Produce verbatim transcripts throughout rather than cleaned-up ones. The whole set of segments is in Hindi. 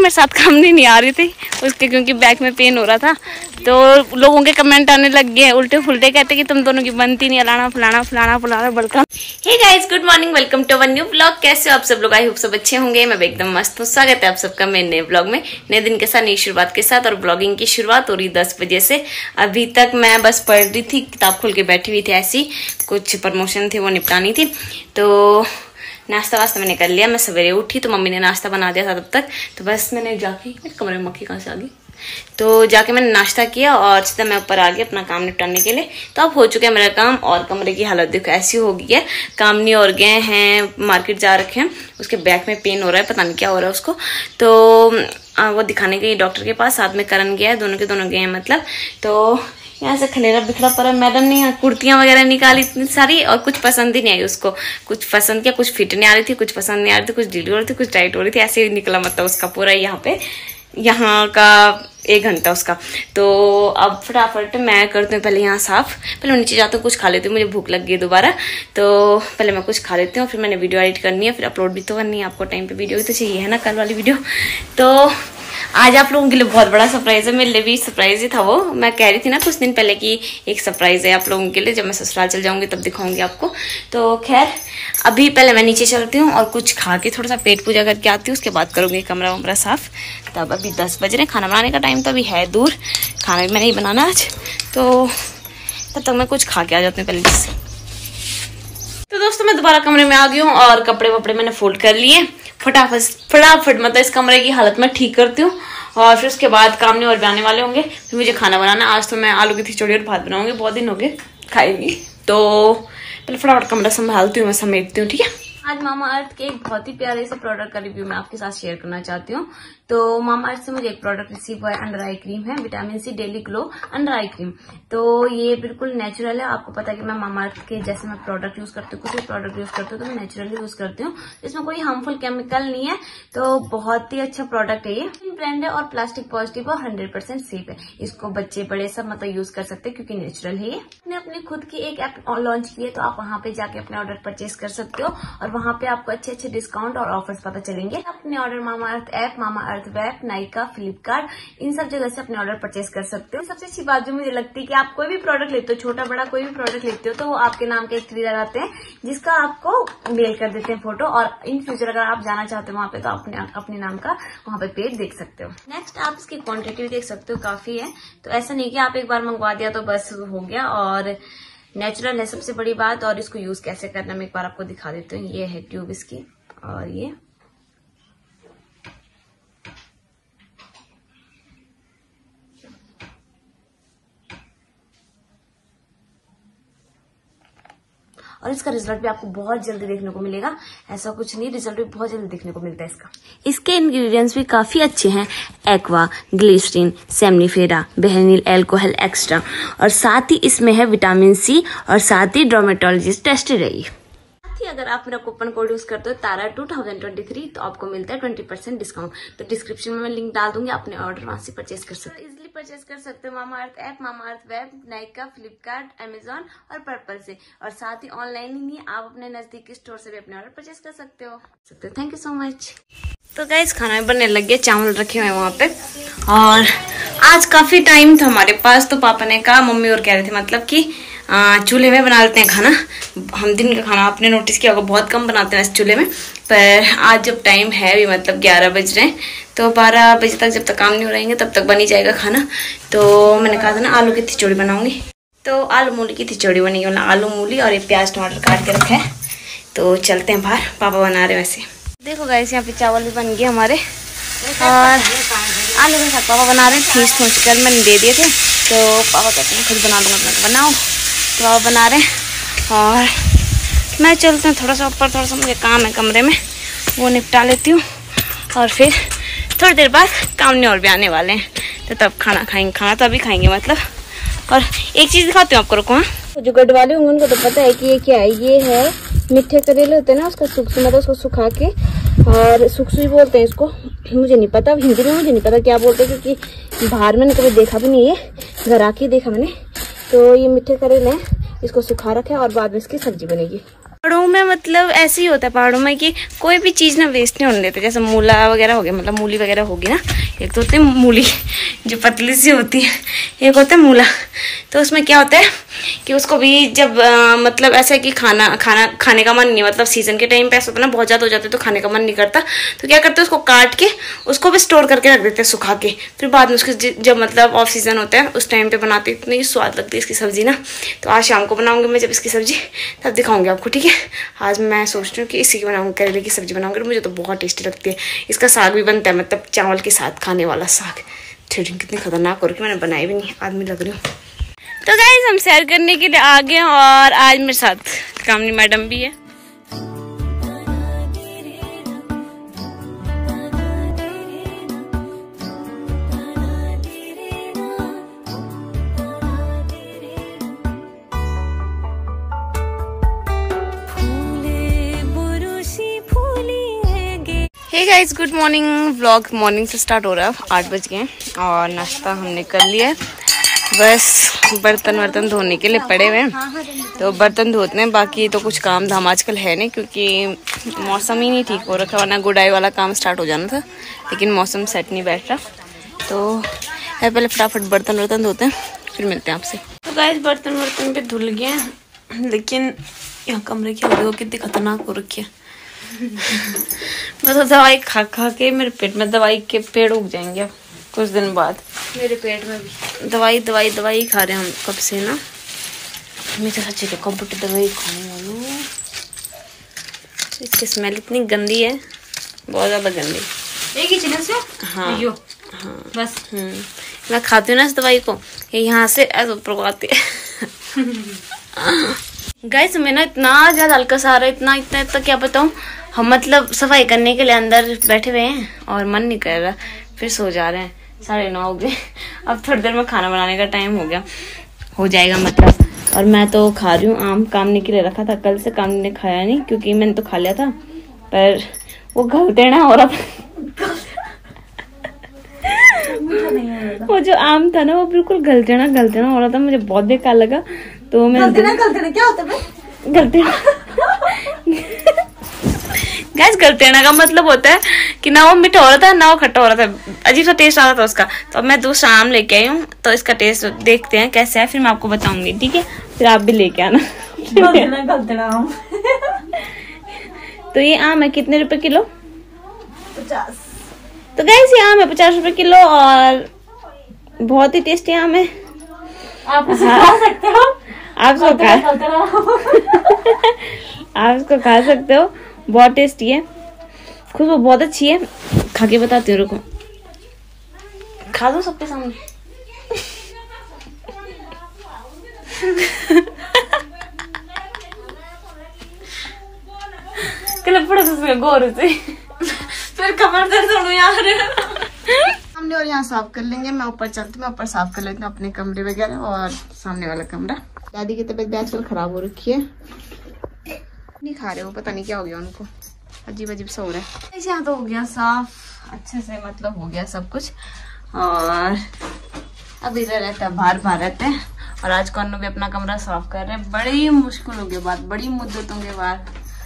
मेरे साथ काम नहीं, नहीं आ रही थी उसके, क्योंकि बैक में पेन हो रहा था। तो लोगों के कमेंट आने लग गए उल्टे फुलटे, कहते कि तुम दोनों की बनती नहीं, अलाना फलाना फलाना फलाना बड़का। Hey guys, good morning, welcome to one new blog. कैसे हो आप सब लोग? आई होप सब अच्छे होंगे। मैं एकदम मस्त हूँ। स्वागत है आप सबका मेरे नए ब्लॉग में, नए दिन के साथ, नई शुरुआत के साथ। और ब्लॉगिंग की शुरुआत हो रही दस बजे से। अभी तक मैं बस पढ़ रही थी, किताब खोल के बैठी हुई थी, ऐसी कुछ प्रमोशन थी वो निपटानी थी। तो नाश्ता वास्ता मैंने कर लिया। मैं सवेरे उठी तो मम्मी ने नाश्ता बना दिया था तब तक। तो बस मैंने जाके, मेरे कमरे में मक्खी कहाँ से आ गई, तो जाके मैंने नाश्ता किया और सीधा मैं ऊपर आ गई अपना काम निपटाने के लिए। तो अब हो चुका है मेरा काम। और कमरे की हालत देखो ऐसी हो गई है। काम नहीं और गए हैं, मार्केट जा रखे हैं, उसके बैक में पेन हो रहा है, पता नहीं क्या हो रहा है उसको। तो आ, वो दिखाने गई डॉक्टर के पास, साथ में करण गया है, दोनों के दोनों गए हैं मतलब। तो यहाँ से खलेरा बिखरा पड़ा। मैडम ने यहाँ कुर्तियां वगैरह निकाली इतनी सारी, और कुछ पसंद ही नहीं आई उसको। कुछ पसंद किया, कुछ फिट नहीं आ रही थी, कुछ पसंद नहीं आ रही थी, कुछ ढीली हो रही थी, कुछ टाइट हो रही थी, ऐसे ही निकला मतलब उसका पूरा यहाँ पे, यहाँ का एक घंटा उसका। तो अब फटाफट मैं करती हूँ पहले यहाँ साफ। पहले नीचे जाती हूँ, कुछ खा लेती हूँ, मुझे भूख लग गई दोबारा। तो पहले मैं कुछ खा लेती हूँ, फिर मैंने वीडियो एडिट करनी है, फिर अपलोड भी तो करनी है। आपको टाइम पे वीडियो भी तो चाहिए है ना, कल वाली वीडियो। तो आज आप लोगों के लिए बहुत बड़ा सरप्राइज है, मेरे लिए भी सरप्राइज ही था वो। मैं कह रही थी ना कुछ दिन पहले कि एक सरप्राइज है आप लोगों के लिए, जब मैं ससुराल चल जाऊंगी तब दिखाऊंगी आपको। तो खैर अभी पहले मैं नीचे चलती हूँ और कुछ खा के थोड़ा सा पेट पूजा करके आती हूँ, उसके बाद करूँगी कमरा वमरा साफ। तब अभी दस बज रहे, खाना बनाने का टाइम तो अभी है दूर, खाना भी मैंने ही बनाना आज। तो तब तक मैं कुछ खा के आ जाती हूँ पहले जिससे। तो दोस्तों मैं दोबारा कमरे में आ गई हूँ और कपड़े वपड़े मैंने फोल्ड कर लिए। फटाफट फटाफट मतलब इस कमरे की हालत में ठीक करती हूँ, और फिर उसके बाद काम नहीं और भी आने वाले होंगे। फिर मुझे खाना बनाना। आज तो मैं आलू की खिचड़ी और भात बनाऊंगी, बहुत दिन हो गए खाएंगी। तो पहले फटाफट कमरा संभालती हूँ, मैं समेटती हूँ, ठीक है। आज मामा अर्थ के एक बहुत ही प्यारे से प्रोडक्ट का रिव्यू मैं आपके साथ शेयर करना चाहती हूँ। तो मामा अर्थ से मुझे एक प्रोडक्ट रिसीव हुआ है, अंडर आई क्रीम है, vitamin C daily glow under eye cream. तो ये बिल्कुल नेचुरल है। आपको पता है कि मैं मामा अर्थ के जैसे मैं प्रोडक्ट यूज करती हूँ, कुछ भी प्रोडक्ट यूज करती हूँ तो मैं नेचुरली यूज करती हूँ, इसमें कोई हार्मफुल केमिकल नहीं है। तो बहुत ही अच्छा प्रोडक्ट है ये, ब्रांड है और प्लास्टिक पॉजिटिव और हंड्रेड परसेंट सेफ है। इसको बच्चे बड़े सब मतलब यूज कर सकते हैं क्योंकि नेचुरल है ये। मैंने अपनी खुद की एक ऐप लॉन्च की है, तो आप वहाँ पे जाके अपने ऑर्डर परचेज कर सकते हो और वहाँ पे आपको अच्छे अच्छे डिस्काउंट और ऑफर्स पता चलेंगे। अपने order Mamaearth app, Mamaearth web, Nykaa, Flipkart, इन सब जगह से अपने ऑर्डर परचेज कर सकते हो। सबसे अच्छी बात जो मुझे लगती है कि आप कोई भी प्रोडक्ट लेते हो, छोटा बड़ा कोई भी प्रोडक्ट लेते हो, तो वो आपके नाम के एक खरीदार आते हैं जिसका आपको मेल कर देते हैं फोटो। और इन फ्यूचर अगर आप जाना चाहते हो वहाँ पे, तो अपने अपने नाम का वहाँ पे पेज देख सकते हो। नेक्स्ट आप इसकी क्वांटिटी भी देख सकते हो, काफी है। तो ऐसा नहीं कि आप एक बार मंगवा दिया तो बस हो गया। और नेचुरल है सबसे बड़ी बात। और इसको यूज कैसे करना मैं एक बार आपको दिखा देती हूँ। ये है ट्यूब इसकी, और ये और इसका रिजल्ट भी आपको बहुत जल्दी देखने को मिलेगा। ऐसा कुछ नहीं, रिजल्ट भी बहुत जल्दी देखने को मिलता है इसका। इसके इंग्रेडिएंट्स भी काफी अच्छे हैं। एक्वा, ग्लिसरीन, सेमनीफेरा, बेहनिल एल्कोहल एक्स्ट्रा, और साथ ही इसमें है विटामिन सी, और साथ ही डर्मेटोलॉजिस्ट टेस्टेड है। अगर आप मेरा कूपन कोड यूज करते हो Tara two thousand twenty three, तो आपको मिलता है ट्वेंटी परसेंट डिस्काउंट। तो डिस्क्रिप्शन में मैं लिंक डाल दूंगी, अपने ऑर्डर वहां से परचेज कर सकते हो। इजिली परचेज कर सकते हो Mamaearth app, Mamaearth web, Nykaa, Flipkart, Amazon और पर्पल से। और साथ ही ऑनलाइन ही नहीं, आप अपने नजदीकी स्टोर से भी अपने ऑर्डर परचेज कर सकते हो। Thank you so much. तो गाइस खाना भी बनने लग गया, चावल रखे हुए हैं वहाँ पे। और आज काफी टाइम था हमारे पास, तो पापा ने कहा, मम्मी और कह रहे थे मतलब कि चूल्हे में बना लेते हैं खाना। हम दिन का खाना आपने नोटिस किया होगा बहुत कम बनाते हैं इस चूल्हे में, पर आज जब टाइम है भी मतलब ग्यारह बज रहे हैं, तो बारह बजे तक जब तक काम नहीं हो रहेंगे तब तक बन ही जाएगा खाना। तो मैंने कहा था ना आलू की खिचड़ी बनाऊंगी, तो आलू मूली की खिचड़ी बनेगी। मतलब आलू मूली और ये प्याज टमाटर काट के रखा है। तो चलते हैं बाहर, पापा बना रहे वैसे। देखो गाइस यहाँ पे चावल भी बन गए हमारे, और आलू के साथ पापा बना रहे हैं। खींच खींच कर मैंने दे दिए थे, तो पापा कहते हैं खुद बना लूँगा, मैं बनाओ। तो पापा बना रहे हैं और मैं चलते हैं थोड़ा सा ऊपर, थोड़ा सा मुझे काम है कमरे में, वो निपटा लेती हूँ। और फिर थोड़ी देर बाद काम नहीं और भी आने वाले हैं, तो तब खाना खाएंगे। खाना तो अभी खाएंगे मतलब। और एक चीज़ दिखाती हूँ आपको, रुको। हाँ, जो गढ़ वाले होंगे उनको तो पता है कि ये क्या है। ये है मिठे करेले होते हैं ना, उसका सुख मतलब उसको सुखा के, और सुखसुई बोलते हैं इसको। मुझे नहीं पता हिंदी में, मुझे नहीं पता क्या बोलते हैं, क्योंकि बाहर मैंने कभी देखा भी नहीं है, घर आके देखा मैंने। तो ये मिठे करेले हैं, इसको सुखा रखा है और बाद में इसकी सब्जी बनेगी। पहाड़ों में मतलब ऐसे ही होता है पहाड़ों में कि कोई भी चीज़ ना वेस्ट नहीं होने देते। जैसे मूला वगैरह हो गया, मतलब मूली वगैरह होगी ना, एक तो होती है मूली जो पतली सी होती है, एक होता है मूला। तो उसमें क्या होता है कि उसको भी जब आ, मतलब ऐसा है कि खाना खाना खाने का मन नहीं, मतलब सीजन के टाइम पे ऐसा होता है ना, बहुत ज़्यादा हो जाता है तो खाने का मन नहीं करता, तो क्या करते हैं उसको काट के उसको भी स्टोर करके रख देते हैं सुखा के, फिर बाद में उसके जब मतलब ऑफ सीजन होता है उस टाइम पे बनाते हैं। इतनी स्वाद लगती है इसकी सब्जी ना। तो आज शाम को बनाऊंगी मैं जब इसकी सब्जी, तब दिखाऊंगी आपको, ठीक है। आज मैं सोच रही हूँ कि इसी की बनाऊंगी, करेले की सब्जी बनाऊंगी। मुझे तो बहुत टेस्टी लगती है। इसका साग भी बनता है, मतलब चावल के साथ खाने वाला साग। थ्रेडिंग कितनी खतरनाक हो रही है, मैंने बनाई भी नहीं, आदमी लग रही हूँ। तो गाइस हम सैर करने के लिए आ गए हैं और आज मेरे साथ कामनी मैडम भी है। Hey guys good morning. Vlog morning से स्टार्ट हो रहा है, आठ बज गए और नाश्ता हमने कर लिया है। बस बर्तन वर्तन धोने के लिए पड़े हुए हैं, तो बर्तन धोते हैं। बाकी तो कुछ काम धाम आजकल है नहीं, क्योंकि मौसम ही नहीं ठीक हो रखा, वरना गुडाई वाला काम स्टार्ट हो जाना था, लेकिन मौसम सेट नहीं बैठ रहा। तो है पहले फटाफट बर्तन वर्तन धोते हैं, फिर मिलते हैं आपसे। तो गाइस बर्तन वर्तन पे धुल गए हैं, लेकिन यहाँ कमरे की हालत कितनी खतरनाक हो रखी है। मैं तो दवाई खा खा के मेरे पेट में दवाई के पेड़ उग जाएंगे कुछ दिन बाद। मेरे पेट में भी दवाई दवाई दवाई खा रहे हैं हम कब से ना। मैं तो सच्ची तो कब की दवाई खाने वालू। इसकी स्मेल इतनी गंदी है, बहुत ज़्यादा गंदी। एक ही चीज़ से हाँ हाँ बस। मैं खाती हूँ ना इस दवाई को, ये यहाँ से ऐसा प्रभाती है। गाइस मैं ना इतना ज़्यादा हल्का सा आ रहा है, इतना इतना इतना क्या बताऊँ। हम मतलब सफाई करने के लिए अंदर बैठे हुए हैं और मन नहीं कर रहा, फिर सो जा रहे हैं। साढ़े नौ हो गए, अब थोड़ी देर में खाना बनाने का टाइम हो गया, हो जाएगा मतलब। और मैं तो खा रही हूँ आम, कामनी के लिए रखा था कल से, कामनी ने खाया नहीं क्योंकि मैंने तो खा लिया था, पर वो गलतेना हो रहा था। वो जो आम था ना वो बिल्कुल गलतेना गलतेना हो रहा था, मुझे बहुत बेकार लगा। तो मैं गलतेना गलतेना क्या होता है? गलतेना गैस गलतेना का मतलब होता है कि ना वो मीठा हो रहा था ना वो खट्टा हो रहा था, अजीब सा टेस्ट आ रहा था उसका। तो अब मैं दूसरा आम लेके आई हूँ, तो इसका टेस्ट देखते हैं कैसे है, फिर मैं आपको बताऊंगी, ठीक है। फिर आप भी लेके आना। गलतेना गलतेना आम। तो ये आम है कितने रुपए किलो? पचास। तो गैस ये आम है पचास रुपए किलो और बहुत ही टेस्टी आम है। आप खा सकते हो, आप इसको खा आप इसको खा सकते हो, बहुत टेस्टी है, खुशबू बहुत अच्छी है। खा के बताती हूँ, रुको। खा दो सबके सामने। गौर से फिर कमर दर्द होने यार। हमने और यहाँ साफ कर लेंगे। मैं ऊपर चलती हूँ, मैं ऊपर साफ कर लेती हूँ अपने कमरे वगैरह और सामने वाला कमरा। दादी की तबीयत भी आजकल खराब हो रखी है, नहीं खा रहे हो, पता नहीं क्या हो गया उनको, अजीब अजीब सा हो रहा है। यहाँ तो हो गया साफ अच्छे से, मतलब हो गया सब कुछ। और अब इधर रहता है बाहर बाहर रहते हैं। और आज कौन भी अपना कमरा साफ कर रहे हैं, बड़ी मुश्किल हो गई बात, बड़ी मुद्दतों के बाद।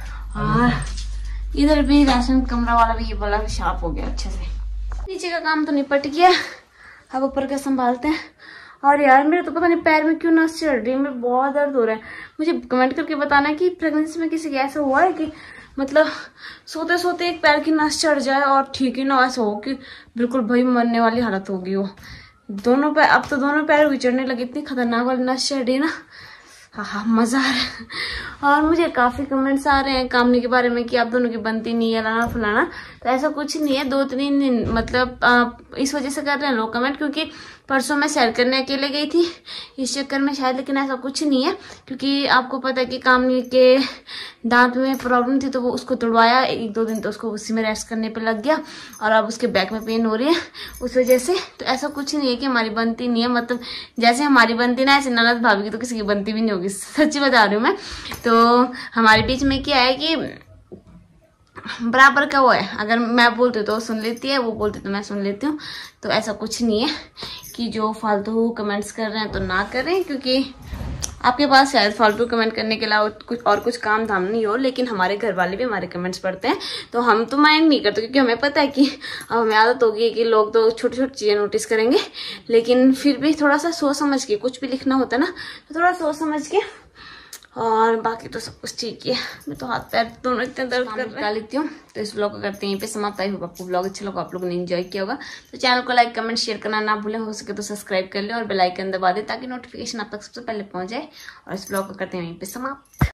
और इधर भी राशन कमरा वाला भी ये वाला भी साफ हो गया अच्छे से। नीचे का काम तो निपट गया, अब ऊपर का संभालते हैं। और यार मेरे तो पता नहीं पैर में क्यों नस चढ़ रही है, मेरे बहुत दर्द हो रहा है। मुझे कमेंट करके बताना है कि प्रेगनेंसी में किसी के ऐसा हुआ है कि मतलब सोते सोते एक पैर की नस चढ़ जाए और ठीक ही ना ऐसा हो कि बिल्कुल भाई मरने वाली हालत होगी वो। दोनों पैर, अब तो दोनों पैर विचरने लगे, इतनी खतरनाक वाली नस चढ़ रही ना। हाँ हाँ मजा आ रहा है। और मुझे काफी कमेंट्स आ रहे हैं कामनी के बारे में कि आप दोनों की बनती नहीं है, लाना फलाना। तो ऐसा कुछ नहीं है, दो तीन दिन मतलब आ, इस वजह से कर रहे हैं लोग कमेंट, क्योंकि परसों मैं सैर करने अकेले गई थी इस चक्कर में शायद। लेकिन ऐसा कुछ नहीं है, क्योंकि आपको पता है कि कामनी के दांत में प्रॉब्लम थी, तो वो उसको तोड़वाया एक दो दिन, तो उसको उसी में रेस्ट करने पे लग गया। और अब उसके बैक में पेन हो रही है उस वजह से। तो ऐसा कुछ नहीं है कि हमारी बनती नहीं है, मतलब जैसे हमारी बनती ना ऐसे ननद भाभी की तो किसी की बनती भी नहीं होगी, सच्ची बता रही हूँ मैं। तो हमारे बीच में क्या है कि बराबर का वो है, अगर मैं बोलती तो वो सुन लेती है, वो बोलती तो मैं सुन लेती हूँ। तो ऐसा कुछ नहीं है कि जो फालतू कमेंट्स कर रहे हैं तो ना करें, क्योंकि आपके पास शायद फालतू कमेंट करने के अलावा कुछ और कुछ काम धाम नहीं हो, लेकिन हमारे घर वाले भी हमारे कमेंट्स पढ़ते हैं, तो हम तो माइंड नहीं करते, क्योंकि हमें पता है कि अब हमें आदत होगी कि लोग तो छोटी छोटी चीजें नोटिस करेंगे, लेकिन फिर भी थोड़ा सा सोच समझ के कुछ भी लिखना होता है ना, तो थोड़ा सोच समझ के। और बाकी तो सब कुछ ठीक है। मैं तो हाथ पैर दोनों इतने दर्द कर निकाल लेती हूँ। तो इस ब्लॉग को करते हैं यहीं पे समाप्त। आई होप आपको ब्लॉग अच्छा लगा, आप लोगों ने एंजॉय किया होगा। तो चैनल को लाइक कमेंट शेयर करना ना भूलें, हो सके तो सब्सक्राइब कर लें और बेल आइकन दबा दें ताकि नोटिफिकेशन आप तक सबसे पहले पहुंच जाए। और इस ब्लॉग को करते हैं यहीं पे समाप्त।